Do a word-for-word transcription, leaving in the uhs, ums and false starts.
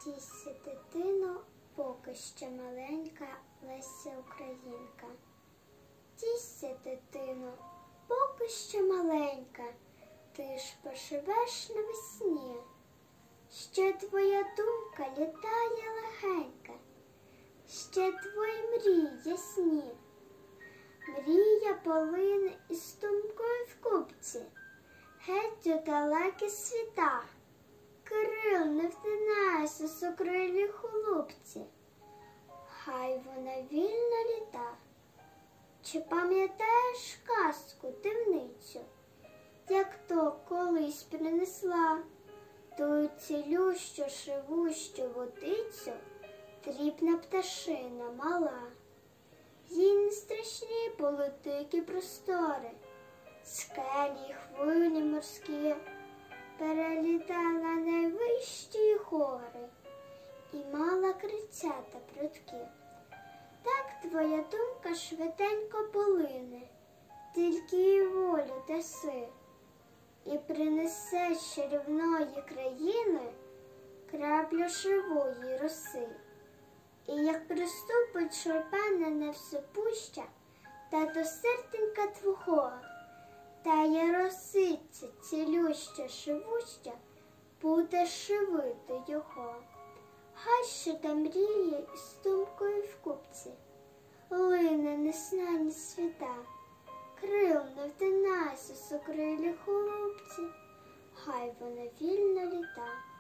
Тісся, дитино, поки ще маленька Леся Українка. Тісся, дитино, поки ще маленька, ти ж поживеш навесні. Ще твоя думка літає легенька, ще твої мрії ясні. Мрія полине із думкою в купці, геть у далекі світа. Крил не втинайся, сокрилі голубці, хай вона вільно літа. Чи пам'ятаєш казку дивницю, як то колись принесла ту цілющу, живущу водицю дрібна пташина мала? Їй не страшні були дикі простори, скелі й хвилі морські, перелітала найвищі гори і мала крильцята прудкі. Так твоя думка швиденько полине, тільки їй волю даси, і принесе з чарівної країни краплю живої роси. І як приступить шурпане всепуща, та до серденька твого, та я росиця цілюща, живуща, буде живити його. Хай ще та мріє із думкою в купці, лине неснані світа. Крил не втинайся, сокрилі голубці, хай вона вільно літа.